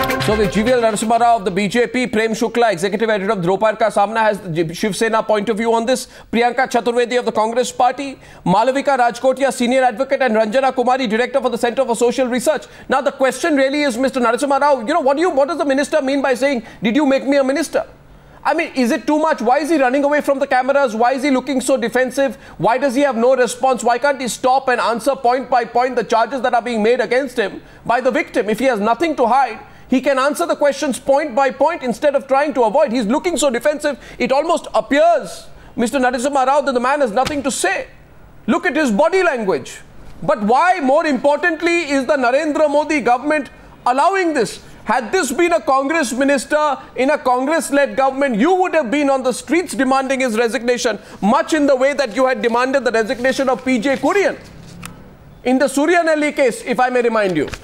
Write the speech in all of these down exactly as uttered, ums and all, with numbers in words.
So the G V L Narasimha Rao of the B J P, Prem Shukla, executive editor of Dhropad Ka Samna, has the Shiv Sena point of view on this. Priyanka Chaturvedi of the Congress Party, Malavika Rajkotia, senior advocate, and Ranjana Kumari, director for the Centre for Social Research. Now the question really is, Mister Narasimha Rao, you know, what do you, what does the minister mean by saying, did you make me a minister? I mean, is it too much? Why is he running away from the cameras? Why is he looking so defensive? Why does he have no response? Why can't he stop and answer point by point the charges that are being made against him by the victim? If he has nothing to hide, he can answer the questions point by point instead of trying to avoid. He's looking so defensive, it almost appears, Mister Narasimha Rao, that the man has nothing to say. Look at his body language. But why, more importantly, is the Narendra Modi government allowing this? Had this been a Congress minister in a Congress-led government, you would have been on the streets demanding his resignation, much in the way that you had demanded the resignation of P J Kurian in the Suryanelli case, if I may remind you.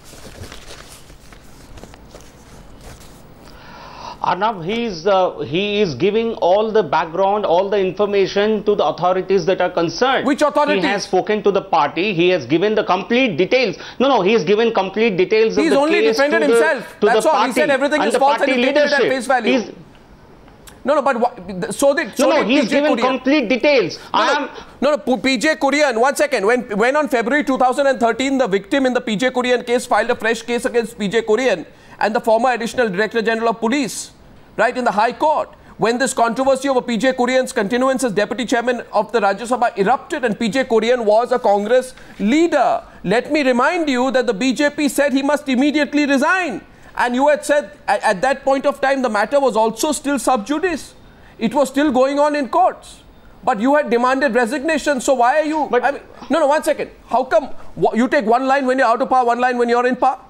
Arnab, he is, uh, he is giving all the background, all the information to the authorities that are concerned. Which authorities? He has spoken to the party. He has given the complete details. No, no, he has given complete details He's of the only case defended to himself. The, to That's the all. party He said everything and is the false party and he taken it at leadership. face value. He's, No, no, but what, so did so No, no, did he's P J given Kurian. complete details. No, I no, am... no, no, P J Kurian, one second. When, when on February two thousand thirteen, the victim in the P J Kurian case filed a fresh case against P J Kurian and the former Additional Director General of Police, right, in the High Court. When this controversy over P J Kurian's continuance as Deputy Chairman of the Rajya Sabha erupted and P J Kurian was a Congress leader, let me remind you that the B J P said he must immediately resign. And you had said at, at that point of time the matter was also still sub judice. It was still going on in courts. But you had demanded resignation. So why are you... But, I mean, no, no, one second. How come you take one line when you're out of power, one line when you're in power?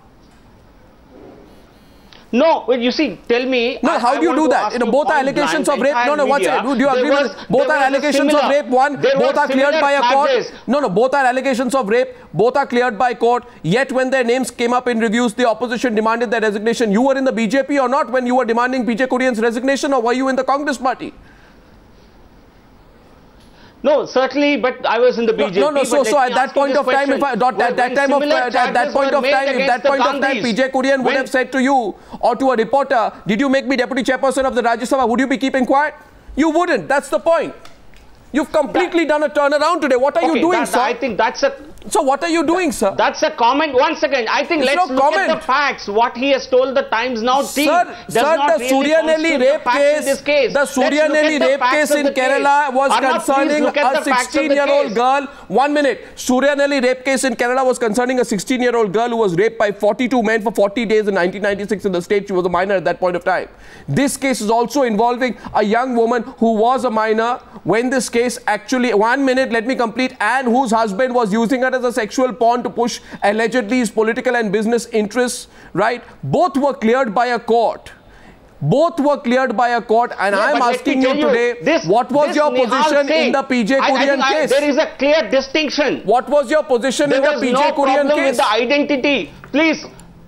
No, well, you see, tell me... No, I, how I do you do that? You know, both are allegations of rape. No, no, one second. Do you agree with this? Both are allegations of rape. One, both are cleared by a court. No, no, both are allegations of rape. Both are cleared by court. Yet when their names came up in reviews, the opposition demanded their resignation. You were in the B J P or not when you were demanding P J Kurian's resignation, or were you in the Congress party? No, certainly, but I was in the B J P. No, no, so, so at that point of time, if I, at that time of, at that point of time, if that point of time, P J Kurian would have said to you or to a reporter, did you make me Deputy Chairperson of the Rajya Sabha, would you be keeping quiet? You wouldn't. That's the point. You've completely that, done a turnaround today. What are okay, you doing, that, sir? I think that's a... So what are you doing, that, sir? That's a comment. One second. I think it's let's no look comment. at the facts. What he has told the Times Now team sir, does sir, not the really Suryanelli rape case, this case. The Suryanelli rape case in Kerala was Arnab, concerning a sixteen-year-old girl. One minute. Suryanelli rape case in Kerala was concerning a sixteen-year-old girl who was raped by forty-two men for forty days in nineteen ninety-six in the state. She was a minor at that point of time. This case is also involving a young woman who was a minor when this case actually, one minute, let me complete, and whose husband was using her as a sexual pawn to push allegedly his political and business interests, right? Both were cleared by a court. Both were cleared by a court, and yeah, I'm asking you today, this, what was your position Singh, in the P J Kurian I, I case? I, there is a clear distinction. What was your position there in the P J no Kurian case? With the identity, please.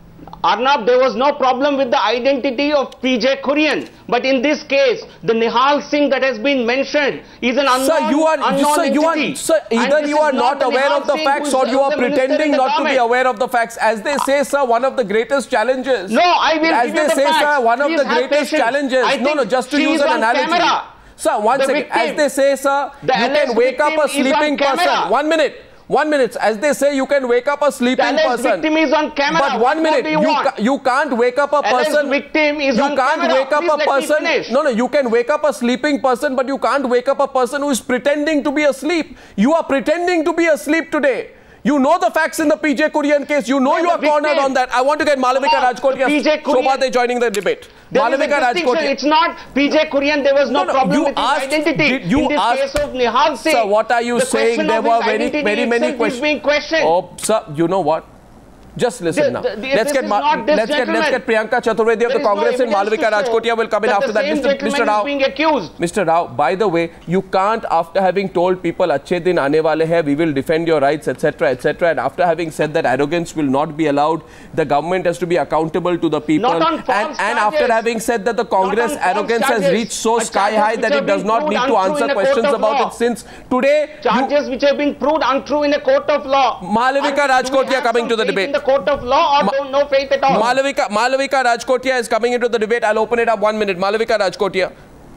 Arnab, there was no problem with the identity of P J Kurian. But in this case, the Nihal Singh that has been mentioned is an unknown, sir, you are, unknown sir, you entity. Are, sir, either you are not, not aware of the Singh facts or you are pretending not government. to be aware of the facts. As they say, sir, one of the greatest challenges. No, I will As give they you the say, facts. sir, one Please of the greatest patience. challenges. I No, no, just to use an analogy. Camera. Sir, one the second. Victim, As they say, sir, you can wake up a sleeping person. One minute. One minute. As they say, you can wake up a sleeping the person. Victim is on camera. But one minute, you, you, ca you can't wake up a person. Victim is you on can't camera. wake up Please a person. No, no, you can wake up a sleeping person, but you can't wake up a person who is pretending to be asleep. You are pretending to be asleep today. You know the facts in the P J Kurian case. You know no, you are cornered on that. I want to get Malavika Rajkotia. Shobha joining the debate. There Malavika Rajkotia. It's not P J Kurian. There was no, no, no problem with asked, his identity. You in this asked, case of Nihal Singh. Sir, what are you the saying? There were very, very many questions. Being questioned. Oh, sir, you know what? Just listen the, now. The, the, let's get let's get let's get Priyanka Chaturvedi of the Congress and Malavika Rajkotia will come in after that. Mister Mister Rao, being accused. Mister Rao, by the way, you can't, after having told people "Achhe din aane wale hai, we will defend your rights," et cetera, et cetera, and after having said that arrogance will not be allowed, the government has to be accountable to the people. Not on and and after having said that the Congress arrogance charges. has reached so sky high that it does not need to answer questions about it, since today charges which have been proved untrue in a court of law. Malavika Rajkotia coming to the debate. court of law or Ma don't know faith at all? Malavika, Malavika Rajkotia is coming into the debate. I'll open it up one minute. Malavika Rajkotia.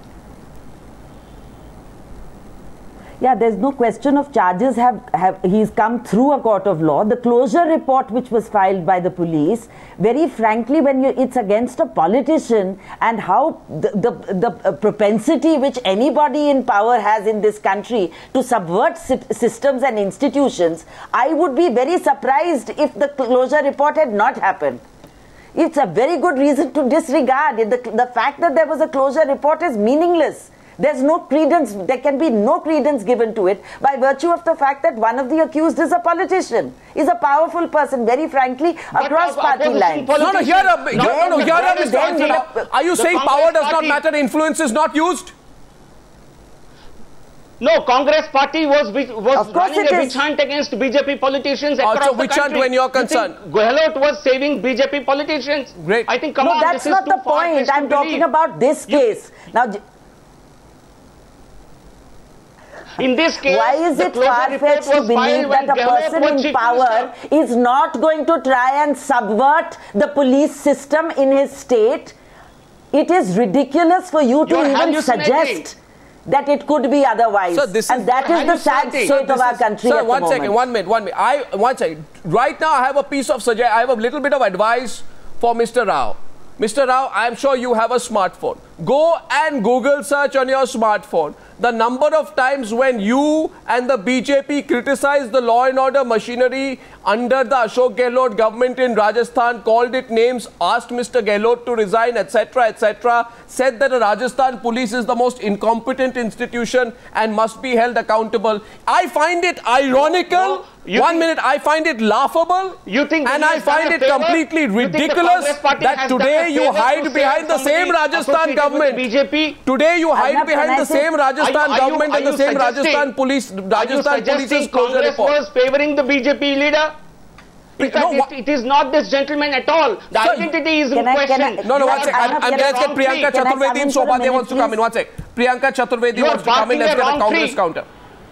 Yeah, there's no question of charges have, have he's come through a court of law. The closure report which was filed by the police, very frankly, when you it's against a politician and how the, the, the propensity which anybody in power has in this country to subvert systems and institutions, I would be very surprised if the closure report had not happened. It's a very good reason to disregard. The, the fact that there was a closure report is meaningless. There's no credence, there can be no credence given to it by virtue of the fact that one of the accused is a politician, is a powerful person, very frankly, across but, party lines. No, no, here, uh, here, no, no, here, uh, Mister Anjana, are you saying power does not matter, influence is not used? No, Congress party was was running a witch hunt against B J P politicians across also, the which country. hunt when you're concerned? You Gehlot was saving B J P politicians. Great. I think, come no, on, that's this not is the point. I'm talking about this case. Now, in this case, why is it far-fetched to believe that a person in power is not going to try and subvert the police system in his state? It is ridiculous for you to You're even suggest that it could be otherwise. So this and is, that is the sad state so of our is, country sir, at one the second, moment. one minute, one minute. I, one second. Right now, I have a piece of suggestion. I have a little bit of advice for Mister Rao. Mister Rao, I'm sure you have a smartphone. Go and Google search on your smartphone the number of times when you and the B J P criticized the law and order machinery under the Ashok Gehlot government in Rajasthan, called it names, asked Mister Gehlot to resign, et cetera, et cetera, said that the Rajasthan police is the most incompetent institution and must be held accountable. I find it ironical. No, no. One think, minute, I find it laughable. You think and I find it completely ridiculous that today you hide behind the same Rajasthan government. B J P. Today you hide behind the same Rajasthan are you, are government you, and the same Rajasthan police. Rajasthan police's closure Congress report. was favouring the B J P leader? In fact, no, it, it is not this gentleman at all. The sir, identity is in I, question. I, no, no, one sec. I'm, I'm let's get Priyanka Chaturvedi in. Sobhadya wants to come in. One sec. Priyanka Chaturvedi wants to come in. Let's get a Congress counter.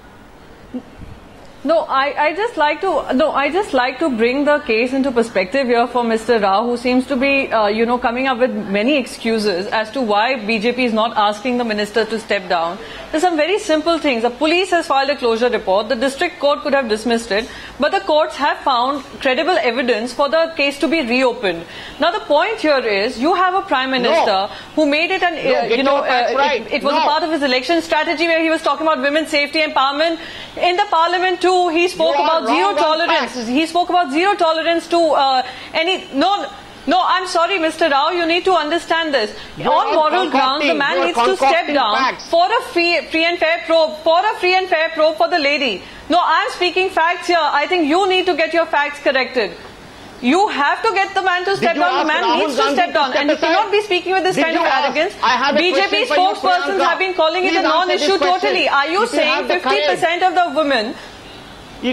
No, I, I just like to no, I just like to bring the case into perspective here for Mister Rao, who seems to be, uh, you know, coming up with many excuses as to why B J P is not asking the minister to step down. There's some very simple things. The police has filed a closure report. The district court could have dismissed it, but the courts have found credible evidence for the case to be reopened. Now, the point here is you have a prime minister no. who made it, an no, uh, you know, uh, right. it, it was no. a part of his election strategy where he was talking about women's safety empowerment in the parliament too. He spoke about zero tolerance. He spoke about zero tolerance to uh, any no. No, I'm sorry, Mister Rao. You need to understand this. You're On moral grounds, the man needs to step down facts. for a free, free and fair probe. For a free and fair probe for the lady. No, I'm speaking facts here. I think you need to get your facts corrected. You have to get the man to step down. The man Rahul needs to Gandhi step down, to and you step cannot be speaking with this Did kind of ask? arrogance. B J P spokespersons have been calling Please it a non-issue totally. Are you if saying you fifty percent of the women? You,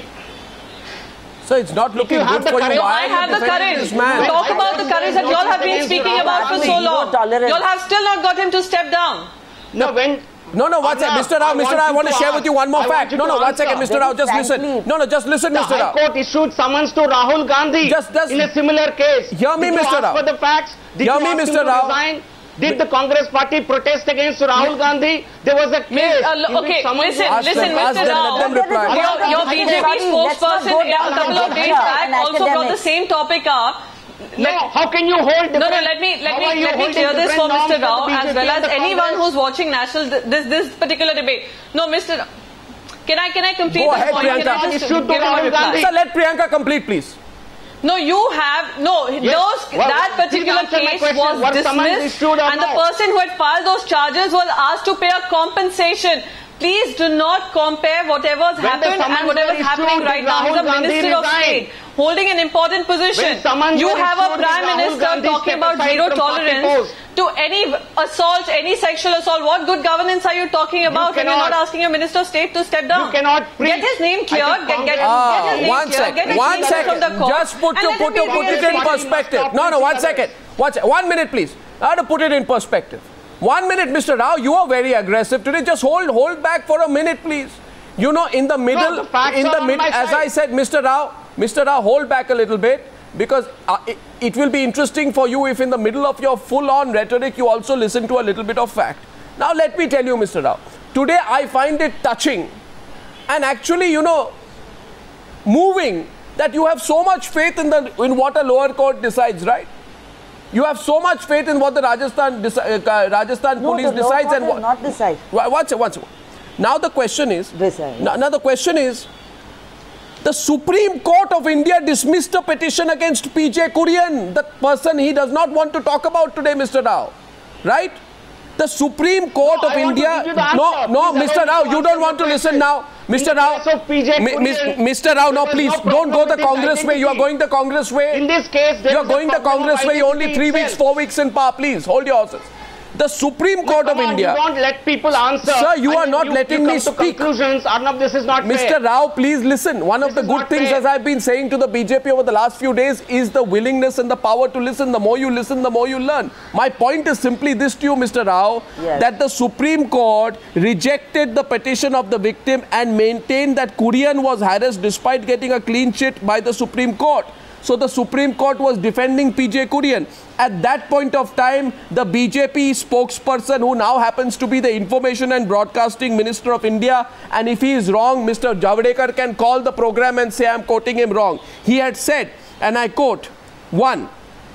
So it's not looking you good for you. I have the courage. Talk about the courage that you all have been speaking about for so long. You all have still not got him to step down. No, when... No, no, one second, Mister Rao, Mister Rao, I want to share with you one more fact. No, no, one second, Mister Rao, just listen. No, no, just listen, Mister Rao. The High Court issued summons to Rahul Gandhi just, just, in a similar case. Hear me, Mister Rao. For the facts, did hear you me, ask Mister him to Rao. resign? Did the Congress party protest against Rahul Gandhi? There was a case. Uh, okay, listen, ask listen, them, Mister Rao. Your, your B J P spokesperson a couple of days back also brought the same topic up. No, how can you hold No, no, let me let me let me clear this for Mister Rao as well as anyone who's watching national this this particular debate. No, Mister Rao, can I can I complete Go the ahead, point? Priyanka. Can I just give him a reply? Sir, let Priyanka complete, please. No, you have no. Yes. Those Well, that particular case was what dismissed, and the no? person who had filed those charges was asked to pay a compensation. Please do not compare whatever's when happened and whatever's happening right now. He's a minister of state holding an important position. You have a prime minister talking about zero tolerance to any assault, any sexual assault. What good governance are you talking about when you're not asking a minister of state to step down? You cannot get his name cleared. Get, get, uh, get his name one cleared. Get his one name second. from the court. Just put, to, put, to, put it in perspective. No, no, one second. One, sec one minute, please. I have to put it in perspective. One minute, Mister Rao, you are very aggressive today. Just hold hold back for a minute, please. You know, in the middle, no, the in the middle, as side. I said, Mister Rao, Mister Rao, hold back a little bit. because uh, it, it will be interesting for you if in the middle of your full-on rhetoric you also listen to a little bit of fact. Now let me tell you, Mister Rao, today I find it touching and actually, you know, moving that you have so much faith in the in what a lower court decides, right? You have so much faith in what the Rajasthan deci uh, Rajasthan no, police the decides lower and court what not decide. One second, one second. Now the question is, now, now the question is, the Supreme Court of India dismissed a petition against P J Kurian, the person he does not want to talk about today, Mister Rao, right? The Supreme Court no, of I India, no, no, please Mister Rao, you don't want to listen now. Mister Rao, Mister Rao, no, please, no don't go the Congress identity. way. You are going the Congress way. In this case, you are going the Congress way. Only three itself. weeks, four weeks in power. Please, hold your horses. The Supreme Court of on, India. You don't let people answer. Sir, you are not you, letting you me speak. Conclusions. Arnab, this is not Mister fair. Rao, please listen. One this of the good things, fair. as I've been saying to the B J P over the last few days, is the willingness and the power to listen. The more you listen, the more you learn. My point is simply this to you, Mister Rao, yes. that the Supreme Court rejected the petition of the victim and maintained that Kurian was harassed despite getting a clean sheet by the Supreme Court. So the Supreme Court was defending P J Kurian. At that point of time, the B J P spokesperson, who now happens to be the Information and Broadcasting Minister of India, and if he is wrong, Mister Javadekar can call the program and say I'm quoting him wrong. He had said, and I quote, one,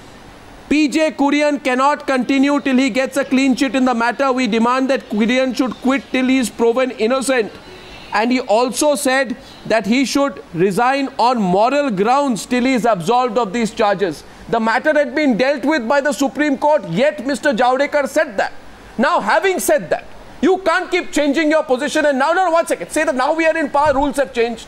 P J Kurian cannot continue till he gets a clean sheet in the matter. We demand that Kurian should quit till he is proven innocent. And he also said that he should resign on moral grounds till he is absolved of these charges. The matter had been dealt with by the Supreme Court, yet Mister Javadekar said that. Now, having said that, you can't keep changing your position and now, no, no, one second, say that now we are in power, rules have changed.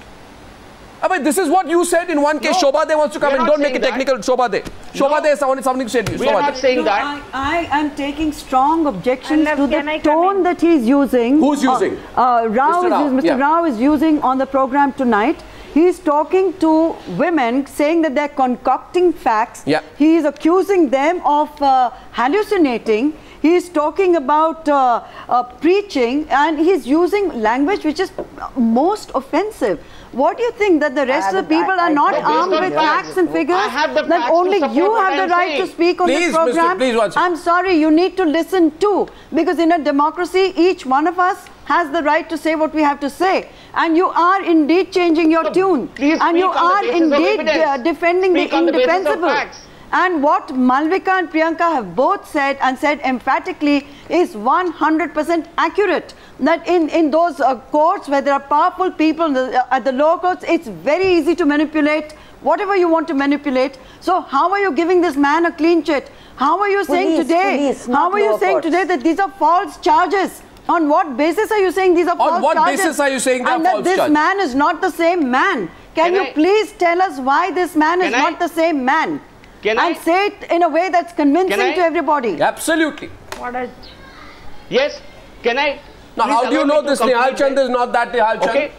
I mean, this is what you said in one case. No, Shobha De wants to come in. Don't make it technical. Shobha De. Shobha De, someone something said to you. We are not saying that. I, I am taking strong objections to the tone that he is using. Who's using? Uh, uh, Rao Mister Rao, is, Mister yeah. Rao is using on the program tonight. He is talking to women, saying that they're concocting facts. Yeah. He is accusing them of uh, hallucinating. He is talking about uh, uh, preaching, and he's using language which is most offensive. What do you think, that the rest of the people are not armed with facts and figures? I have the that only you have the right to speak on this program? I'm sorry, you need to listen too, because in a democracy, each one of us has the right to say what we have to say, and you are indeed changing your tune, and you are indeed uh, defending the indefensible. And what Malvika and Priyanka have both said, and said emphatically, is one hundred percent accurate. That in, in those uh, courts where there are powerful people in the, uh, at the lower courts, it's very easy to manipulate whatever you want to manipulate. So how are you giving this man a clean sheet? How are you saying police, today, police, how are you saying courts. today that these are false charges? On what basis are you saying these are false charges? On what basis are you saying they are false charges? And that this man is not the same man. Can, Can you I, please tell us why this man is not I, the same man? Can and I, say it in a way that's convincing to everybody. Absolutely. What a... Yes. Can I? Now, how do you know this Nihal Chand is not that Nihal Chand? Okay.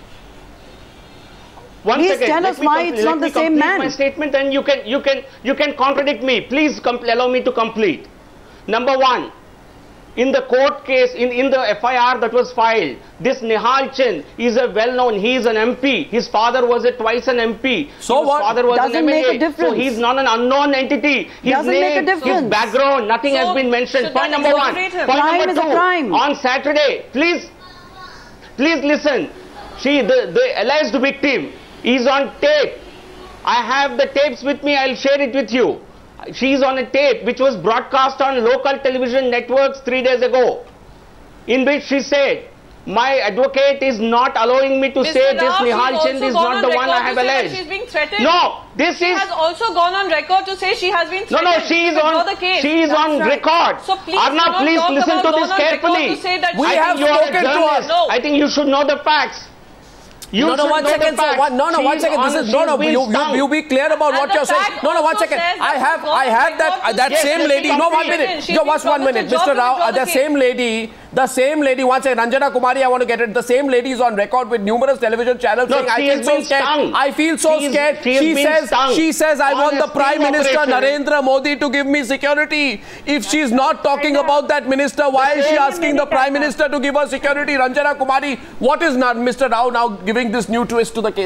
One Please second. tell let us why it's not the same man. My statement, and you can you can you can contradict me. Please allow me to complete. Number one, in the court case, in, in the F I R that was filed, this Nihal Chand is a well-known, he is an M P. His father was a twice an M P. So his what? Father was Doesn't an M L A. make a difference. So he's not an unknown entity. His Doesn't name, make a difference. his background, nothing so has been mentioned. Point number one. Point crime number is two. A crime. On Saturday, please, please listen. She, the, the alleged victim is on tape. I have the tapes with me. I'll share it with you. She is on a tape which was broadcast on local television networks three days ago, in which she said, my advocate is not allowing me to Mister say Rao, this Nihal Chand is not the one I have alleged. She's being threatened. No, this she is... has also gone on record to say she has been threatened. No, no, she is on, the case. she is That's on right. record. So please, Arnab, please listen to this carefully. To say that we I have think you are a spoken to journalist. her. No. I think you should know the facts. You no, no, one second, sir. One, no, no, she one second. This is no, no. You, you, you be clear about and what you're saying. No, no, one second. I have, I have that, uh, that yes, same yes, lady. No, one minute. Just watch one minute, Mister Rao. Uh, the same lady, the same lady. One second, Ranjana Kumari. I want to get it. The same lady is on record with numerous television channels no, saying, "I feel so scared. Stung. I feel so she scared." Is, she, she says, stung. she says, "I on want the Prime Minister operation. Narendra Modi to give me security." If she's not talking about that minister, why is she asking the Prime Minister to give her security? Ranjana Kumari, what is not Mister Rao now giving this new twist to the case?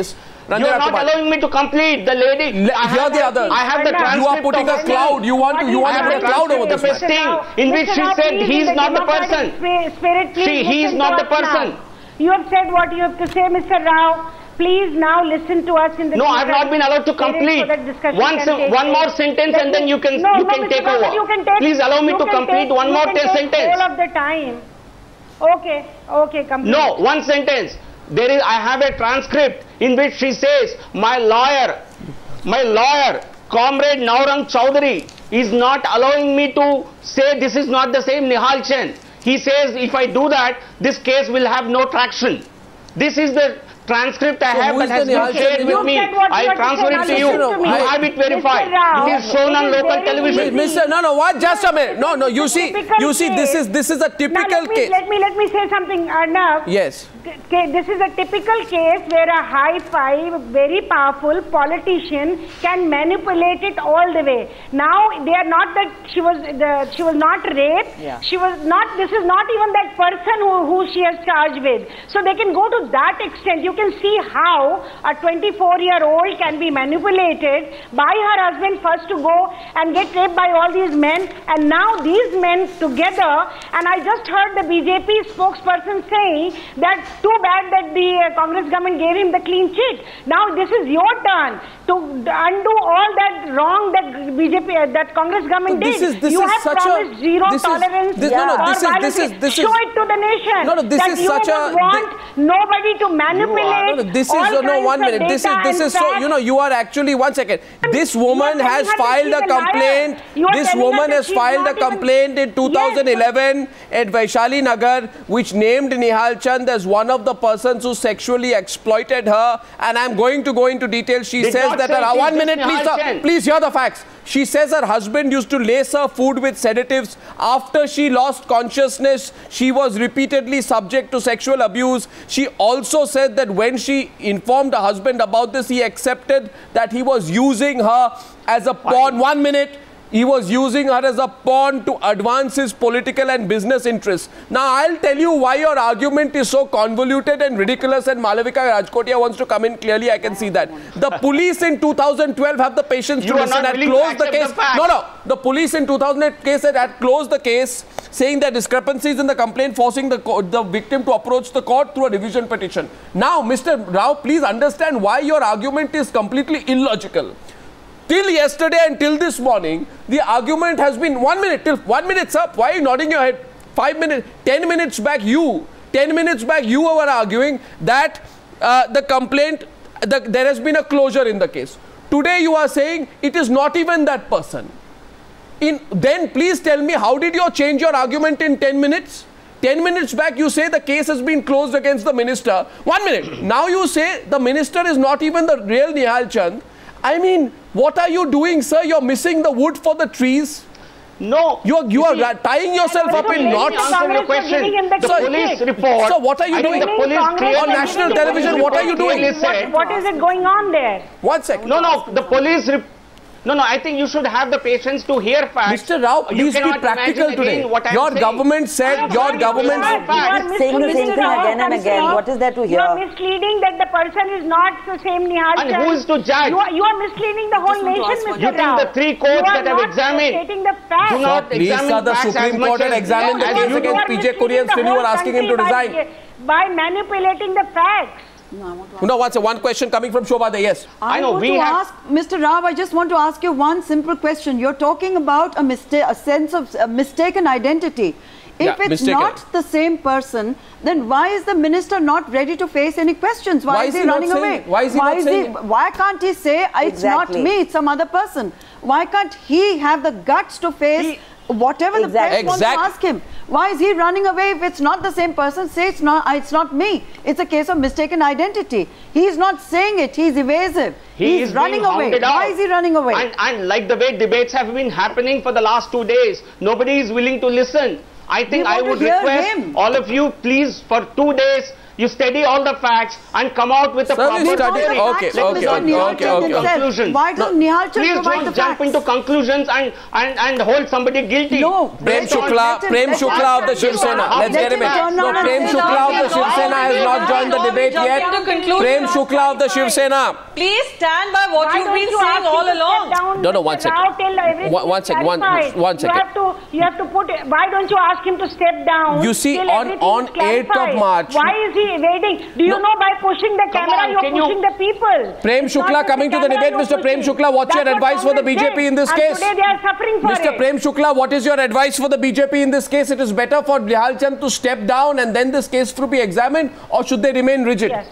Ranjana You are not Kumari. allowing me to complete. The lady. Le I here have the the, others. I have the transcript. You are putting a cloud. You want to. You want to put a cloud over this. This thing in which she said he is not the person. Spirit, she, he is not the person. Now. You have said what you have to say, Mister Rao. Please now listen to us in the. No, I have not been allowed to complete. One, one more sentence and then you can no, you no, can take over. You can take, Please allow me to complete take, one more sentence. All of the time. Okay, okay, complete. No, one sentence. There is. I have a transcript in which she says, "My lawyer, my lawyer, Comrade Naurang Chowdhury, is not allowing me to say this is not the same Nihal Chand. He says if I do that, this case will have no traction." This is the transcript I so have that has been shared with me. I transfer it to you. You have it verified. It is shown on local television. Mister No, no, what? Just a minute. No, no. You see, you see, this is this is a typical now, let me, case. Let me let me say something, Arnav. Yes. This is a typical case where a high-fi, very powerful politician can manipulate it all the way. Now they are not that she was the she was not raped. Yeah. She was not. This is not even that person who who she has charged with. So they can go to that extent. You can see how a twenty-four-year-old can be manipulated by her husband first to go and get raped by all these men, and now these men together. And I just heard the B J P spokesperson saying that too bad that the uh, Congress government gave him the clean chit. Now this is your turn to undo all that wrong that B J P, uh, that Congress government this did. Is, this you is have such promised a, zero this tolerance is, this, for no, no, this is, violence. this is, this Show is, it to the nation. No, no, this that is you such would a, want nobody to manipulate. No, no, this is all no one minute. This is this is so. You know, you are actually one second. This woman has filed a complaint. This woman has filed a complaint in two thousand eleven at Vaishali Nagar, which named Nihal Chand as one of the persons who sexually exploited her. And I'm going to go into detail. She Did says that her, one minute, please, sir, please hear the facts. She says her husband used to lace her food with sedatives. After she lost consciousness, she was repeatedly subject to sexual abuse. She also said that when she informed her husband about this, he accepted that he was using her as a pawn. One minute. He was using her as a pawn to advance his political and business interests. Now, I'll tell you why your argument is so convoluted and ridiculous, and Malavika Rajkotia wants to come in clearly. I can see that. The police in two thousand twelve have the patience you to listen and close the case. The no, no. The police in two thousand eight case had closed the case, saying that discrepancies in the complaint forcing the, the victim to approach the court through a revision petition. Now, Mister Rao, please understand why your argument is completely illogical. Till yesterday and till this morning, the argument has been one minute, till one minute, sir. Why are you nodding your head? Five minutes, ten minutes back, you, ten minutes back, you were arguing that uh, the complaint, the, there has been a closure in the case. Today you are saying it is not even that person. In, then please tell me, how did you change your argument in ten minutes? ten minutes back you say the case has been closed against the minister. One minute. Now you say the minister is not even the real Nihal Chand. I mean, what are you doing, sir? You're missing the wood for the trees. No. You are, you are see, tying yourself up in knots. Answer your question. The so, police report. So what are you I doing? The police on national television, what are you doing? What, what is it going on there? One second. No, no. The police report. No, no, I think you should have the patience to hear facts. Mister Rao, please be practical today. Your government said, your government said, saying the same thing again and again. What is there to hear? You are misleading that the person is not the same Nihal Chand. And who is to judge? You are, you are misleading the whole nation, Mister You think the three courts that have examined the facts. do not please, examine sir, the facts Supreme as Court had as examined the case against P J Kurian when you were asking him to resign. By, by manipulating the facts. No, I want to no, what's a one question coming from Shobha? Yes. I, I know want we to have ask Mister Rao, I just want to ask you one simple question. You're talking about a mistake, a sense of a mistaken identity. If yeah, it's mistaken. not the same person, then why is the minister not ready to face any questions? Why, why is he, he running saying, away? Why is he why not is saying he, Why can't he say, it's exactly. not me, it's some other person? Why can't he have the guts to face he, whatever exactly. the press exactly. wants to ask him? Why is he running away? If it's not the same person, say it's not, it's not me. It's a case of mistaken identity. He's not saying it, he's evasive. He he's is running away. Out. Why is he running away? And, and like the way debates have been happening for the last two days, nobody is willing to listen. I think I would request him. all of you, please, for two days, you study all the facts and come out with a Sir, proper study. theory. Okay, Let okay, us not okay, jump okay, into okay, okay. conclusions. Why don't Nihal Chand Please provide don't the jump facts? into conclusions and, and, and hold somebody guilty. No. Prem Let him- Shukla, let him- Prem let him- Shukla of the Shiv Sena. Let's Let get him him in. turn No, around and Prem say Shukla of that. the Shiv Sena has not joined the debate yet. Prem Shukla of the Shiv Sena. Please stand by what Why you've don't been you saying ask all him to step along. down, No, no, one Mister second. Rao, till everything One- one is second, one- clarified? one second. You have to, you have to put. Why don't you ask him to step down? You see, till on- everything on is clarified? eighth of March- Why is he evading? Do you No. know by pushing the Come camera, on, you're can you- pushing the people? Prem It's not Shukla just coming to the camera debate. you're Mister Prem pushing. Shukla, what's your That's what advice for the B Congress J P in this did, case? and today they are suffering for Mister it. Prem Shukla, what is your advice for the B J P in this case? It is better for Nihal Chand to step down and then this case to be examined, or should they remain rigid? Yes.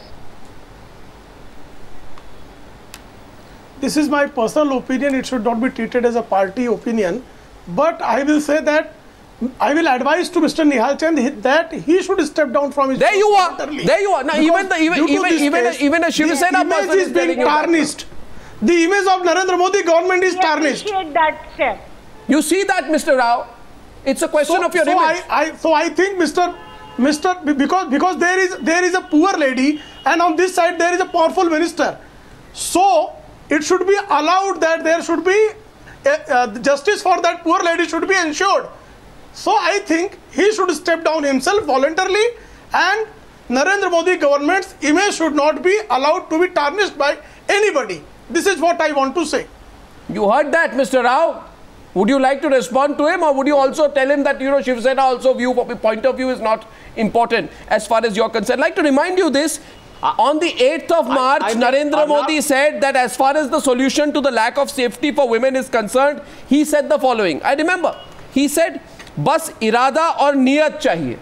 This is my personal opinion. It should not be treated as a party opinion. But I will say that I will advise to Mister Nihal Chand that he should step down from his There post you are. voluntarily. There you are. Now, Because even the even due to even this even case, a, even a Shiv the Sena image person is is being telling you that. tarnished. The image of Narendra Modi government is We tarnished. appreciate that step. You see that, Mister Rao? It's a question So, of your so image. I, I so I think Mister Mister because because there is there is a poor lady and on this side there is a powerful minister. So it should be allowed that there should be uh, uh, justice for that poor lady should be ensured. So I think he should step down himself voluntarily, and Narendra Modi government's image should not be allowed to be tarnished by anybody. This is what I want to say. You heard that, Mister Rao? Would you like to respond to him, or would you also tell him that, you know, Shiv Sena also view point of view is not important as far as you're concerned? I'd like to remind you this. Uh, on the eighth of March, I, I Narendra think, Modi Arnab, said that as far as the solution to the lack of safety for women is concerned, he said the following. I remember. He said, बस इरादा और नियत चाहिए.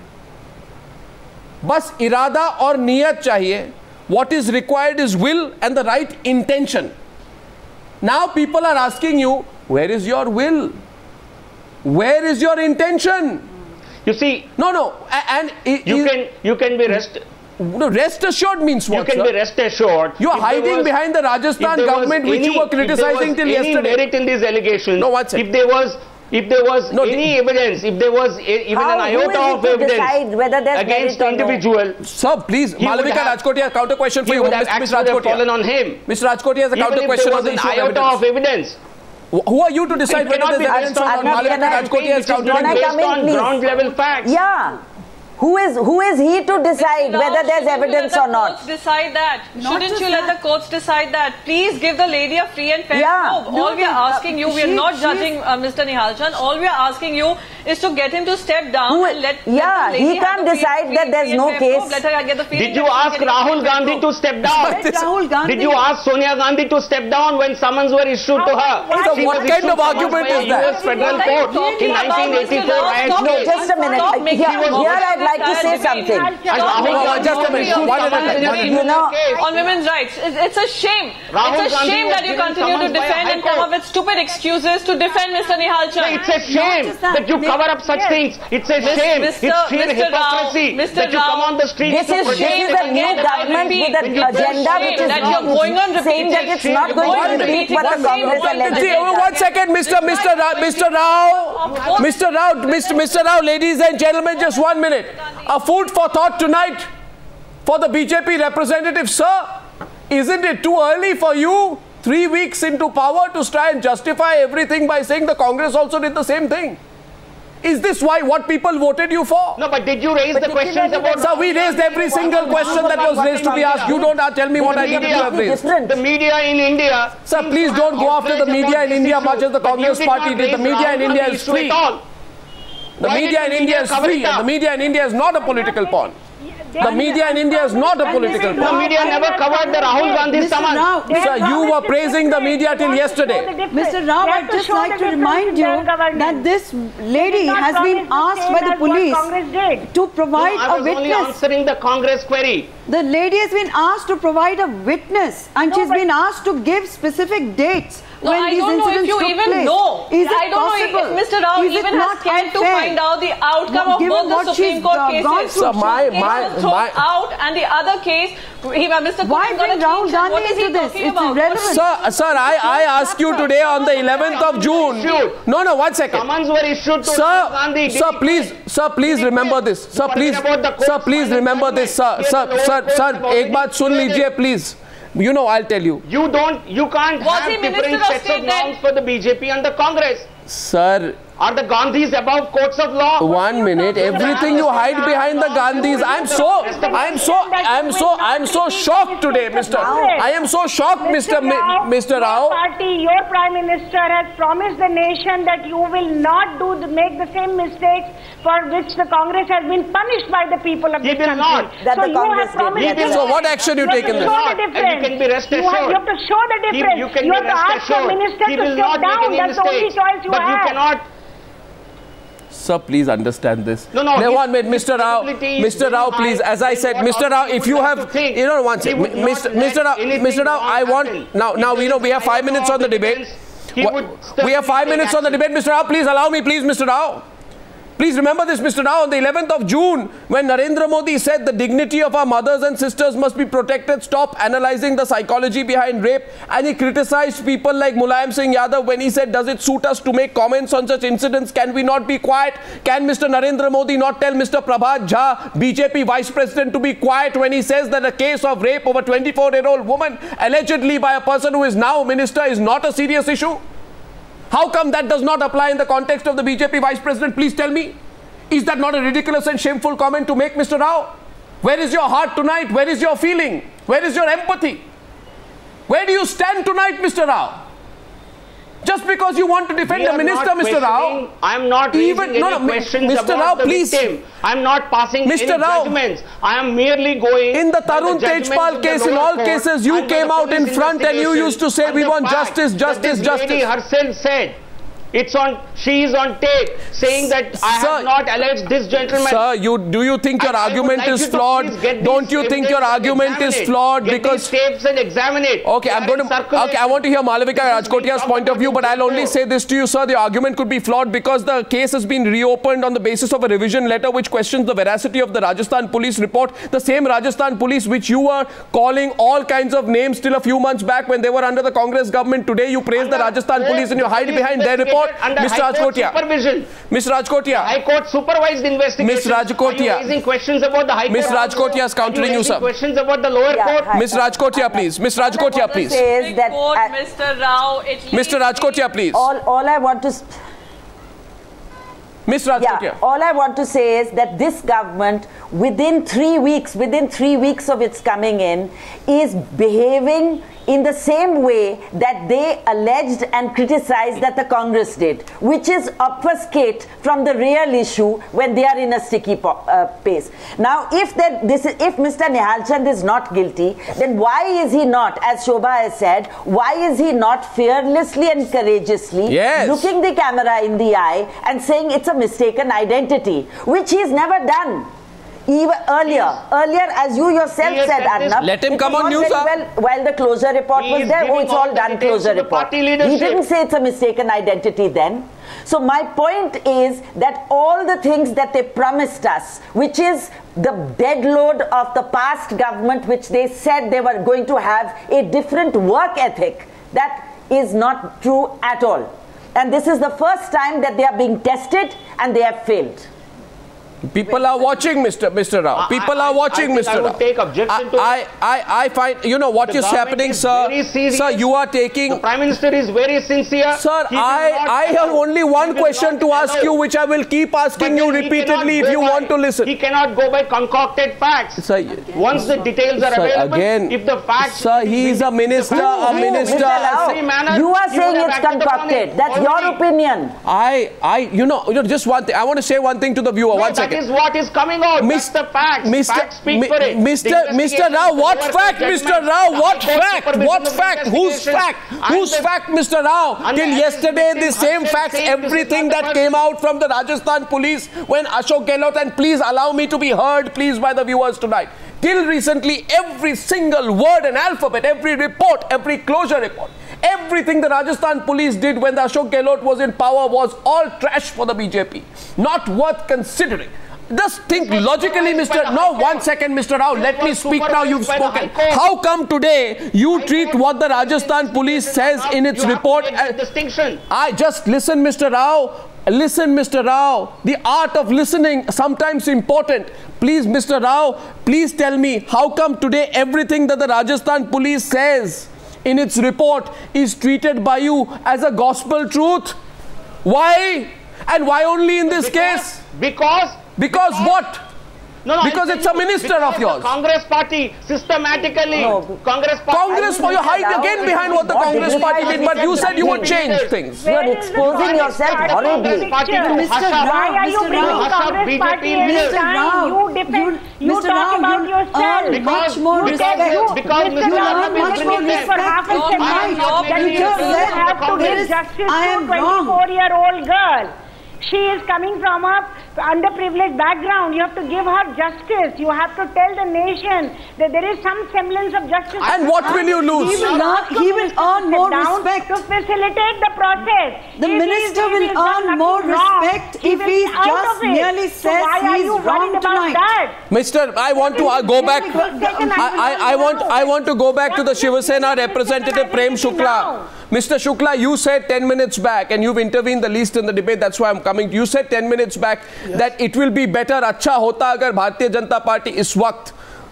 बस इरादा और नियत चाहिए. What is required is will and the right intention. Now people are asking you, where is your will? Where is your intention? You see, No, no. a- And i- you is- can you can be rest no, rest assured means you what, can sir? be rest assured. You are if there hiding was- behind the Rajasthan if there was government, which any- you were criticizing if there till was any yesterday. merit in these allegations, No, one second. if there was if there was No, any evidence, if there was a, even How- an who iota is it of to evidence decide whether there's against merit or no? individual, Sir, please, He would Malavika have- Rajkotia, counter question for he you. would have Mister actually have fallen Rajkotia. on him. Mister Rajkotia has a Even counter if question there on was the an issue of iota of evidence. evidence, Wh- Who are you to decide it whether cannot there's be evidence based or on not? Arnab, Malavika can I- Rajkotia which has is not countered Can I you. come based in, on please? ground level facts. Yeah. Who is who is he to decide Now, whether there's shouldn't you evidence let or the not? courts decide that. Not Shouldn't just you let that. the courts decide that? Please give the lady a free and fair Yeah. probe. No, All we are no, asking you, we are she- not she's- judging uh, Mister Nihal Chand. All we are asking you is to get him to step down Who- and let, yeah, let the lady he have can't the free- decide free- that there's free and no fair case. probe. Let her get the feeling Did you that she's ask getting a free Rahul and fair Gandhi probe. to step down? Let Rahul Gandhi. Did you ask Sonia Gandhi to step down when summons were issued to her? Why- So She what was kind issued of summons argument by is a that? U S federal What are you court talking in about, nineteen eighty-four. Mister I Rao? had No, case. just a minute. Stop I- making Here, it here I'd like to say entire something. debate. And Stop Rahul making Gandhi it just a was minute. issued One at a summons time. in a One at a You know, case. on women's rights. It's, it's a shame. Rahul it's a Gandhi shame was that you given continue to summons by a defend high and come court. up with stupid excuses to defend Mister Nihal Chand. It's a shame just that. that you May- cover up such Yes. things. It's a Mister shame. Mister It's sheer Mister Rao, hypocrisy Mister that you come Rao, on the streets This to is, this protest is it a new again. government repeat, with when an you agenda don't which say is that not you're going on saying that repeating. it's not You're going going to on repeat what the repeating. Congress One alleged. See, oh, one second, Mister Mister Rao, Mister Rao, Mister Rao, Mister Mister Rao, ladies and gentlemen, just one minute. A food for thought tonight for the B J P representative, sir. Isn't it too early for you, three weeks into power, to try and justify everything by saying the Congress also did the same thing? Is this why what people voted you for? No, but did you raise But the did questions you know about... Sir, we raised every single question that was raised to be asked. You don't uh, tell me what I need to have raised. Different. The media in India... Sir, seems please to don't have go after the outrage media about in this India issue, much as the but you Congress did party not did. The raise media in Rahul India Gandhi is issue free. at all. The Why media did in the India media is cover free. it and The up? media in India is not a political pawn. The media in India is not a political The pawn. media never covered the Rahul Gandhi Mister summons. Rao, Sir, you were praising the media till yesterday. Mister Rao, I'd just like to remind you that this lady has been asked by the police to provide I a was only witness. answering the Congress query. The lady has been asked to provide a witness and No, she's but- been asked to give specific dates No, when I these don't know if you even place. know. Is I it don't possible? know if Mister Rao Is even has cared to unfair? find out the outcome of Given both the Supreme Court uh, cases. So my, One my, case was thrown my, out, and the other case, he, Mister Why Putin got a bring Rahul clean sheet. What Gandhi is he into this? talking It's about? irrelevant. Sir, sir, I, I ask you today on the eleventh of June. No, no, one second. Summons were issued to Sir, Rahul Gandhi. sir, please, sir, please remember this. Sir, please, sir, please remember this, sir. Sir, sir, sir, एक बात सुन लीजिए, please. You know, I'll tell you. You don't, you can't Was have he different Minister of sets of State then? norms for the B J P and the Congress. Sir, Are the Gandhis above courts of law? one minute. Everything you hide behind the Gandhis. I'm so, I'm so, I'm so, I'm so shocked today, Mister I am so shocked, Mister Mi- Mister Rao. Your party, your Prime Minister has promised the nation that you will not do the, make the same mistakes for which the Congress has been punished by the people of He this will country. not. That so the you Congress have promised did. this. So what action you You take in have this? to show Not. the And you difference. can be rest You have, assured. you have to show the He- difference. you can you be have to rest ask your assured. minister He to will step not make down. any That's the only mistakes. choice you But you have. cannot. Sir, please understand this. No, no, Now, his- one minute, his Mister Rao, credibility is Mister very Rao, high please. As I in said, what Mister Rao, he if would you like have, to think. you know, one He second, would not Mister let Mister Rao, anything Mister Rao, wrong I want happen. now, now, If you know, we have five there is minutes on the debate. He What- would We have five take minutes on the action. debate, Mister Rao. Please allow me, please, Mister Rao. Please remember this, Mister Rao, on the eleventh of June, when Narendra Modi said the dignity of our mothers and sisters must be protected, stop analyzing the psychology behind rape, and he criticized people like Mulayam Singh Yadav when he said, does it suit us to make comments on such incidents? Can we not be quiet? Can Mister Narendra Modi not tell Mister Prabhat Jha, B J P Vice President, to be quiet when he says that a case of rape of a twenty-four-year-old woman, allegedly by a person who is now minister, is not a serious issue? How come that does not apply in the context of the B J P Vice President? Please tell me. Is that not a ridiculous and shameful comment to make, Mister Rao? Where is your heart tonight? Where is your feeling? Where is your empathy? Where do you stand tonight, Mister Rao? Just because you want to defend We the are minister, not Mister Rao. questioning- I'm not raising Even- any no, no, Mi- questions Mister about Rao, the please. victim. I'm not passing Mister any Rao, judgments. I am merely going in the by Tarun judgments Tejpal of the case, in lower all court cases, you and by came the out in police front and you investigation used to say and we the want fact justice, that justice, this lady justice. herself said, it's on, she is on tape saying that I Sir, have not alleged this gentleman. Sir, you do you think your I- I would argument like is you to flawed? please get Don't these you think your evidence and argument is examine it. flawed Get because these tapes and examine it. Okay, They I'm are going in to. circulation. Okay, I want to hear Malavika This is being Rajkotia's talked point of about view, in but I'll only Singapore. say this to you, sir. The argument could be flawed because the case has been reopened on the basis of a revision letter which questions the veracity of the Rajasthan police report. The same Rajasthan police which you were calling all kinds of names till a few months back when they were under the Congress government. Today you praise the Under Rajasthan court, police and you hide police behind their report. investigated under Mister High Court Rajkotia. supervision. Mister Rajkotia. High Court supervised investigation. Miss Rajkotia. Are you raising questions about the High Court? Miss Rajkotia is countering you, Are you sir. raising questions about the lower Yeah, court? hi. Miss Rajkotia, please. Miss Rajkotia, please. Says that Report, uh, Mister Rao, it Mister leaves Rajkotia, please. all all I want to s- Miss Rajkotia. yeah, all I want to say is that this government, within three weeks, within three weeks of its coming in, is behaving in the same way that they alleged and criticized that the Congress did, which is obfuscate from the real issue when they are in a sticky po- uh, pace. Now, if that this is, if Mister Nihal Chand is not guilty, then why is he not, as Shobha has said, why is he not fearlessly and courageously Yes. looking the camera in the eye and saying it's a mistaken identity, which he's never done? Even earlier, earlier, as you yourself He has said, said this- Arnab, Let him it come was on not news, very sir. well, while the closure report He was is there, oh, giving it's all all the done, details closure to the report. party He leadership. didn't say it's a mistaken identity then. So my point is that all the things that they promised us, which is the dead load of the past government, which they said they were going to have a different work ethic, that is not true at all. And this is the first time that they are being tested and they have failed. People are watching, Mister Mister Rao. People I- are I watching, think Mister I would Rao. take objection to I, I, I find, you know, what The is government happening, is sir. very serious. Sir, you are taking. The Prime Minister is very sincere. Sir, He will I, not I have allow- only he one will question not to ask allow. you, which I will keep But asking you then he repeatedly cannot if you go want by- to listen. He cannot go by concocted facts. Sir, Once the details are Sir, available, again, if the facts... sir, he is a minister, a Who, minister. Mister Rao, Every manner, you are he saying would have it's acted upon concocted. it That's your already. opinion. I, I, you know, you know, just one thing. I want to say one thing to the viewer. No, one that second. is what is coming out. Mis- That's the facts. Mister Facts speak Mi- for it. Mister The Mister investigation, Rao, the what lower fact, court Mister judgment, Rao? the What High Court fact? supervision What of fact? Whose investigation, fact? and Whose the- fact, Mister Rao? and Till the yesterday, the victim same herself facts, saying this is everything not the that person. came out from the Rajasthan police when Ashok Gehlot, and please allow me to be heard, please, by the viewers tonight. Till recently, every single word and alphabet, every report, every closure report, everything the Rajasthan police did when the Ashok Gehlot was in power was all trash for the B J P. Not worth considering. Just think logically, Mister No, one second, Mister Rao. Let me speak now. You've spoken. How come today you treat what the Rajasthan police says in its report as distinction? I just listen, Mister Rao. Listen, Mister Rao. The art of listening sometimes important. Please, Mister Rao, please tell me how come today everything that the Rajasthan police says in its report is treated by you as a gospel truth? Why? And why only in this because, case? Because Because, because what? No, no, because it's a minister of yours. The Congress party systematically. No, Congress party. Congress, for you hide again behind what the Congress party did, but you said you would change things. You are exposing yourself horribly. Mister Rao, why are you Mister bringing Rao, Congress party every time? You defend, you, you talk about yourself. Because, much more you respect. You, because Mister Rao, much more respect for half a second. That you have to give justice to a twenty-four-year-old girl. She is coming from a underprivileged background. You have to give her justice. You have to tell the nation that there is some semblance of justice. And what will you lose? He will, not, he will earn more respect. To facilitate the process. The if minister will earn more respect if he just merely says so he is wrong tonight. That? Mister I want to uh, go back. I, I, I want I want to go back to the Shiv Sena representative Prem Shukla. Mister Shukla, you said ten minutes back, and you've intervened the least in the debate. That's why I'm coming. You said ten minutes back yes. that it will be better, अच्छा होता अगर Bharatiya Janata party इस वक्त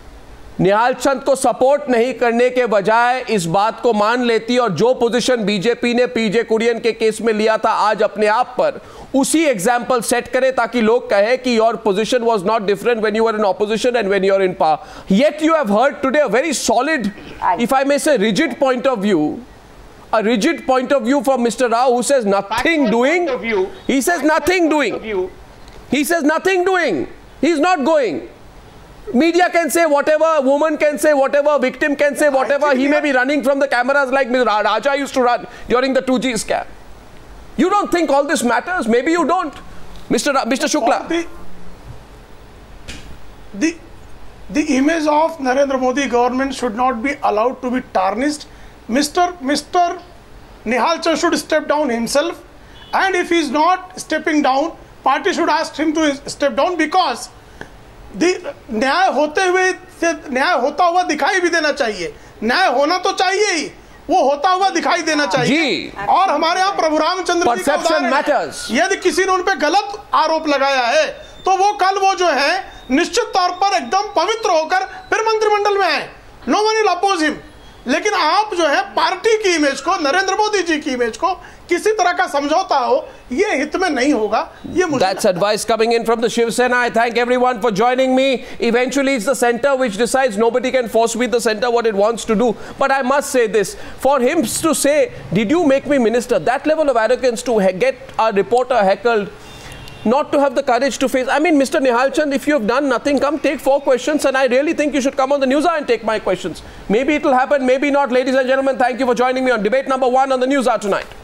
निहाल चंद को support नहीं करने के बजाय इस बात को मान लेती और जो पोजीशन बीजेपी ने पीजे कुरियन के केस में लिया था आज अपने आप पर उसी एग्जाम्पल सेट करे ताकि लोग कहे कि your position was not different when you are in opposition and when you are in power yet you have heard today a very solid if I may say rigid point of view a rigid point of view from Mister Rao who says nothing doing. He says nothing doing. He says nothing doing. He's not going. Media can say whatever, woman can say whatever, victim can say whatever. He may be running from the cameras like Mister Raja used to run during the two G scam. You don't think all this matters? Maybe you don't. Mister Ra Mister Shukla. The, the, the image of Narendra Modi government should not be allowed to be tarnished. Mister Mister Nihal Chand should step down himself, and if he is not stepping down, party should ask him to step down because the न्याय होते हुए न्याय होता हुआ दिखाई भी देना चाहिए. न्याय होना तो चाहिए ही, वो होता हुआ दिखाई देना चाहिए. और हमारे यहाँ प्रभु रामचंद्र जी का उदाहरण है. यदि किसी ने उन पे गलत आरोप लगाया है तो वो कल वो जो है निश्चित तौर पर एकदम पवित्र होकर फिर मंत्रिमंडल में आए. No one will oppose him. लेकिन आप जो है पार्टी की इमेज को, नरेंद्र मोदी जी की इमेज को किसी तरह का समझौता हो, ये हित में नहीं होगा. ये मुझे That's advice coming in from the Shiv Sena. I thank everyone for joining me. Eventually it's the center which decides. Nobody can force feed the center what it wants to do. But I must say this, for him to say, did you make me minister? That level of arrogance to get a reporter heckled, not to have the courage to face. I mean, Mister Nihal Chand, if you have done nothing, come take four questions, and I really think you should come on the News Hour and take my questions. Maybe it will happen, maybe not. Ladies and gentlemen, thank you for joining me on debate number one on the News Hour tonight.